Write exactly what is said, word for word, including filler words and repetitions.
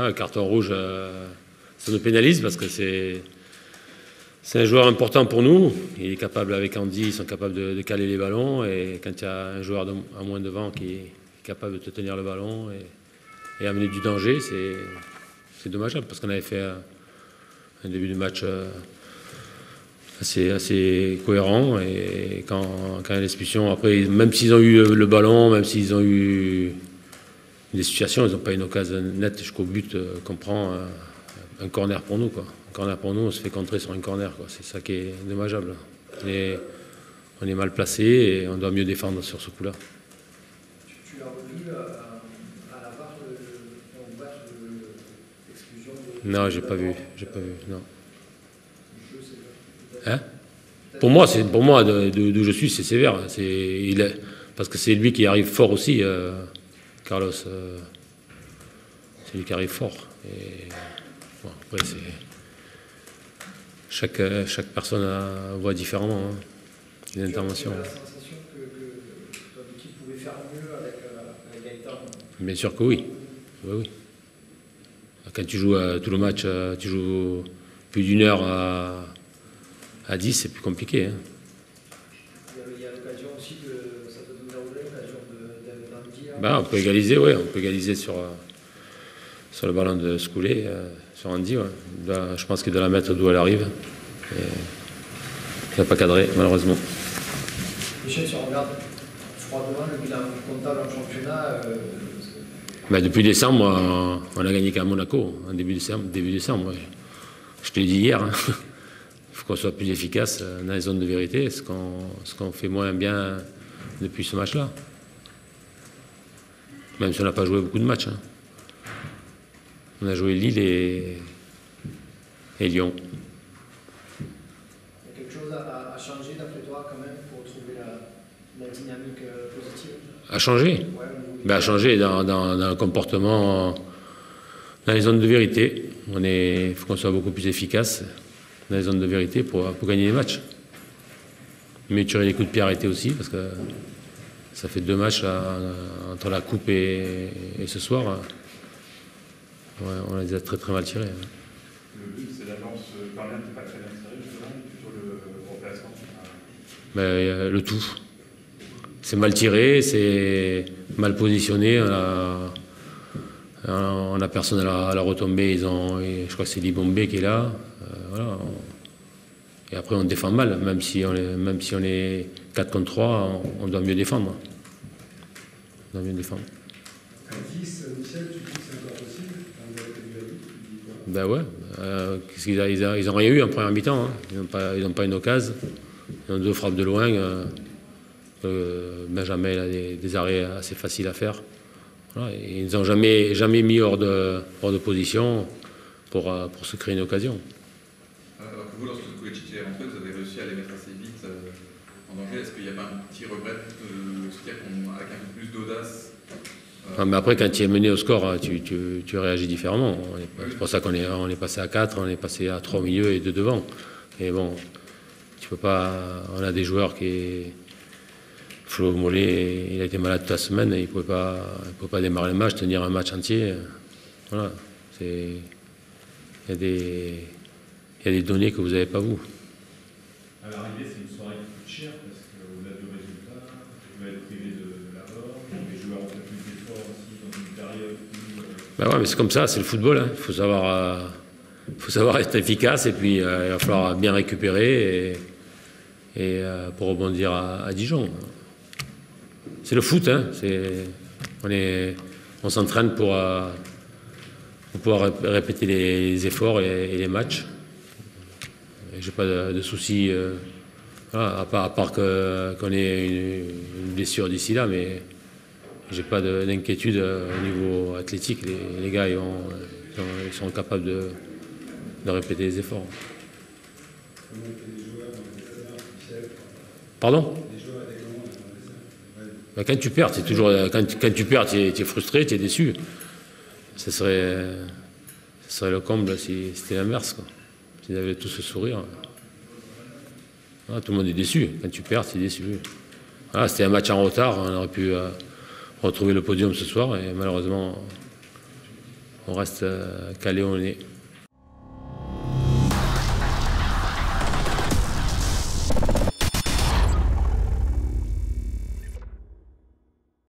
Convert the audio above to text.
le carton rouge, euh, ça nous pénalise parce que c'est un joueur important pour nous. Il est capable, avec Andy, ils sont capables de, de caler les ballons. Et quand il y a un joueur de, à moins devant qui est capable de te tenir le ballon et, et amener du danger, c'est dommageable parce qu'on avait fait un, un début de match euh, assez, assez cohérent. Et quand, quand il y a l'expulsion, après, même s'ils ont eu le, le ballon, même s'ils ont eu des situations, ils n'ont pas une occasion nette jusqu'au but euh, qu'on prend euh, un corner pour nous, quoi. Un corner pour nous, on se fait contrer sur un corner, quoi. C'est ça qui est dommageable. On est, on est mal placé et on doit mieux défendre sur ce coup-là. Tu, tu l'as revu à, à la barre de l'exclusion de... Non, j'ai pas vu, j'ai pas vu, non. Hein? Pour moi, c'est pour moi, d'où je suis, c'est sévère. Il est, parce que c'est lui qui arrive fort aussi. Euh, Carlos, euh, c'est lui qui arrive fort. Et, bon, après, c'est chaque, chaque personne a, voit différemment hein, les interventions. Tu as la sensation que, que ton équipe pouvait faire mieux avec, euh, avec Gaëtan? Bien sûr que oui. Oui, oui. Quand tu joues euh, tout le match, euh, tu joues plus d'une heure à, à dix, c'est plus compliqué. Hein. Il y a l'occasion aussi de ça te donne l'occasion de, de, de Ben, on peut égaliser, oui, on peut égaliser sur, sur le ballon de Scoulet, euh, sur Andy. Ouais. Là, je pense qu'il doit la mettre d'où elle arrive. Et il n'a pas cadré, malheureusement. Michel, si on regarde froidement le bilan comptable en championnat. Euh, ben, depuis décembre, on, on a gagné qu'à Monaco, en début décembre. Début décembre ouais. Je te l'ai dit hier. Hein. Il faut qu'on soit plus efficace dans les zones de vérité, ce qu'on ce qu'on fait moins bien depuis ce match-là. Même si on n'a pas joué beaucoup de matchs. Hein. On a joué Lille et, et Lyon. Il y a quelque chose à, à changer d'après toi quand même pour trouver la, la dynamique positive? À changer ouais, ben, à changer dans, dans, dans le comportement, dans les zones de vérité. Il faut qu'on soit beaucoup plus efficace dans les zones de vérité pour, pour gagner les matchs. Mais tirer les coups de pied arrêtés aussi, parce que ça fait deux matchs là, entre la coupe et, et ce soir. Ouais, on les a très très mal tirés. Le but, c'est l'avance par là, qui n'est pas très bien serré, justement, plutôt le remplacement. Ben, le tout. C'est mal tiré, c'est mal positionné. On a, on a personne à la, à la retombée. Ils ont, je crois que c'est Libombé qui est là. Euh, voilà. Et après, on défend mal, même si on est, même si on est quatre contre trois, on, on doit mieux défendre. On doit mieux défendre. À dix, Michel, tu dis que c'est encore possible? Ben ouais. Euh, ils, ils, ils ont rien eu en première mi-temps. Hein. Ils n'ont pas, ils n'ont pas une occasion. Ils ont deux frappes de loin. Euh, euh, Benjamin a des, des arrêts assez faciles à faire. Voilà. Ils n'ont jamais, jamais mis hors de, hors de position pour, pour se créer une occasion. Alors que vous, lorsque vous êtes titulaire en fait, vous avez réussi à les mettre assez vite euh, en danger. Est-ce qu'il n'y a pas un petit regret de se dire qu'avec un peu plus d'audace euh... ah, mais après, quand tu es mené au score, tu, tu, tu réagis différemment. C'est pour ça qu'on est, on est passé à quatre, on est passé à trois au milieu et deux devant. Et bon, tu peux pas. On a des joueurs qui. Flo Mollet, il a été malade toute la semaine, et il ne pouvait pas, il pouvait pas démarrer le match, tenir un match entier. Voilà. Il y a des. Il y a des données que vous n'avez pas, vous. À l'arrivée, c'est une soirée qui coûte cher parce qu'au-delà du résultat, vous allez être privé de, de l'abord. Les joueurs ont fait plus d'efforts aussi dans une période où. Ben ouais, mais c'est comme ça, c'est le football. Il hein. faut, euh, faut savoir être efficace et puis euh, il va falloir bien récupérer et, et euh, pour rebondir à, à Dijon. C'est le foot. Hein. On est, on s'entraîne pour, euh, pour pouvoir répéter les, les efforts et, et les matchs. J'ai pas de, de soucis, euh, voilà, à part, à part que, qu'on ait une, une blessure d'ici là, mais j'ai pas d'inquiétude au niveau athlétique. Les, les gars, ils, ont, ils, ont, ils sont capables de, de répéter les efforts. Pardon? Ben, quand tu perds, es toujours, quand, quand tu perds, tu es, es frustré, tu es déçu. Ce serait, ce serait le comble si c'était l'inverse. Ils avaient tous ce sourire. Ah, tout le monde est déçu. Quand tu perds, tu es déçu. Ah, c'était un match en retard. On aurait pu euh, retrouver le podium ce soir et malheureusement, on reste calé au nez.